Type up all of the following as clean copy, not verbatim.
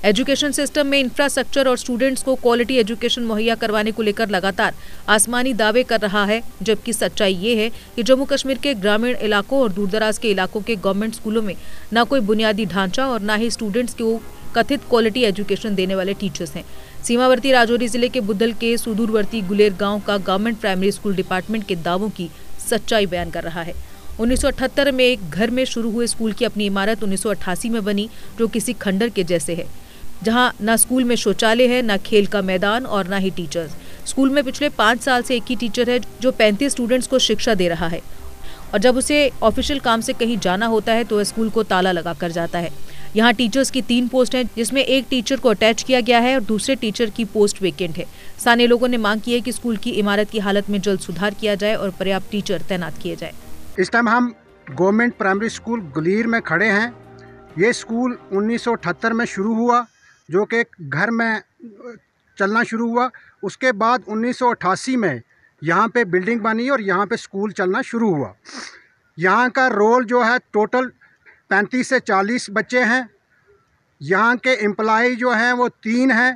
Education system में infrastructure और students को क्वालिटी एजुकेशन मुहैया करवाने को लेकर लगातार आसमानी दावे कर रहा है, जबकि सच्चाई ये है कि जम्मू कश्मीर के ग्रामीण इलाकों और दूरदराज के इलाकों के गवर्नमेंट स्कूलों में न कोई बुनियादी ढांचा और न ही स्टूडेंट्स को कथित क्वालिटी एजुकेशन देने वाले टीचर्स हैं। सीमावर्ती राजौरी जिले के बुद्धल के सुदूरवर्ती गुलेर गांव का गवर्नमेंट प्राइमरी स्कूल डिपार्टमेंट के दावों की सच्चाई बयान कर रहा है। 1978 में एक घर में शुरू हुए स्कूल की अपनी इमारत 1988 में बनी, जो किसी खंडर के जैसे है, जहां न स्कूल में शौचालय है, न खेल का मैदान और न ही टीचर्स। स्कूल में पिछले 5 साल से एक ही टीचर है जो 35 स्टूडेंट्स को शिक्षा दे रहा है, और जब उसे ऑफिशियल काम से कहीं जाना होता है तो वह स्कूल को ताला लगा कर जाता है। यहाँ टीचर्स की 3 पोस्ट हैं, जिसमें एक टीचर को अटैच किया गया है और दूसरे टीचर की पोस्ट वेकेंट है। स्थानीय लोगों ने मांग की है कि स्कूल की इमारत की हालत में जल्द सुधार किया जाए और पर्याप्त टीचर तैनात किए जाए। इस टाइम हम गवर्नमेंट प्राइमरी स्कूल गुलेर में खड़े हैं। ये स्कूल 1978 में शुरू हुआ, जो कि घर में चलना शुरू हुआ। उसके बाद 1988 में यहाँ पे बिल्डिंग बनी और यहाँ पे स्कूल चलना शुरू हुआ। यहाँ का रोल जो है टोटल 35 से 40 बच्चे हैं। यहाँ के एम्प्लॉय जो हैं वो 3 हैं,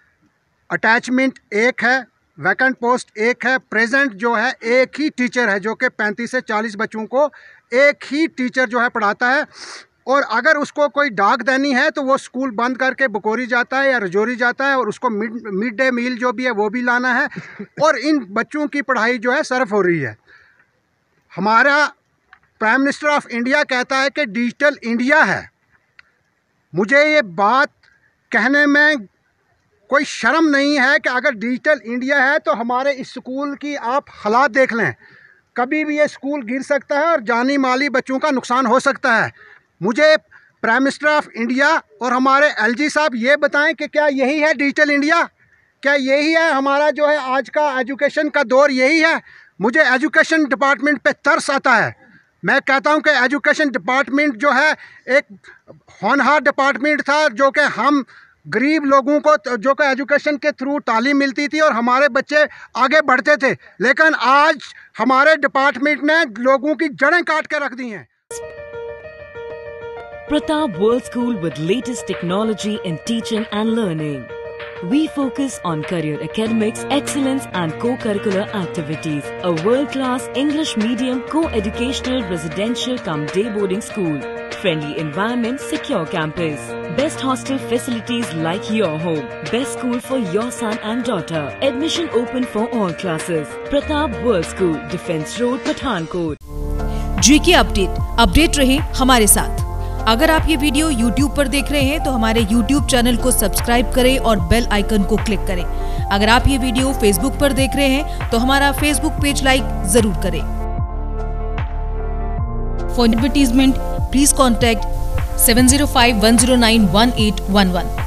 अटैचमेंट 1 है, वैकेंट पोस्ट 1 है। प्रेजेंट जो है एक ही टीचर है, जो कि 35 से 40 बच्चों को एक ही टीचर जो है पढ़ाता है। और अगर उसको कोई डाक देनी है तो वो स्कूल बंद करके बकोरी जाता है या रजौरी जाता है, और उसको मिड डे मील जो भी है वो भी लाना है, और इन बच्चों की पढ़ाई जो है सर्फ हो रही है। हमारा प्राइम मिनिस्टर ऑफ इंडिया कहता है कि डिजिटल इंडिया है। मुझे ये बात कहने में कोई शर्म नहीं है कि अगर डिजिटल इंडिया है तो हमारे इस स्कूल की आप हालात देख लें। कभी भी ये स्कूल गिर सकता है और जानी माली बच्चों का नुकसान हो सकता है। मुझे प्राइम मिनिस्टर ऑफ इंडिया और हमारे एलजी साहब ये बताएं कि क्या यही है डिजिटल इंडिया? क्या यही है हमारा जो है आज का एजुकेशन का दौर? यही है? मुझे एजुकेशन डिपार्टमेंट पे तरस आता है। मैं कहता हूं कि एजुकेशन डिपार्टमेंट जो है एक होनहार डिपार्टमेंट था, जो कि हम गरीब लोगों को जो कि एजुकेशन के थ्रू तालीम मिलती थी और हमारे बच्चे आगे बढ़ते थे। लेकिन आज हमारे डिपार्टमेंट ने लोगों की जड़ें काट के रख दी हैं। Pratap World School with latest technology in teaching and learning. We focus on career academics, excellence and co-curricular activities. A world-class English medium co-educational residential cum day boarding school. Friendly environment, secure campus. Best hostel facilities like your home. Best school for your son and daughter. Admission open for all classes. Pratap World School, Defence Road, Pathankot. GK update रहे हमारे साथ। अगर आप ये video YouTube पर देख रहे हैं तो हमारे YouTube चैनल को सब्सक्राइब करें और बेल आइकन को क्लिक करें। अगर आप ये वीडियो Facebook पर देख रहे हैं तो हमारा Facebook पेज लाइक जरूर करें। For advertisement please contact 7051091811।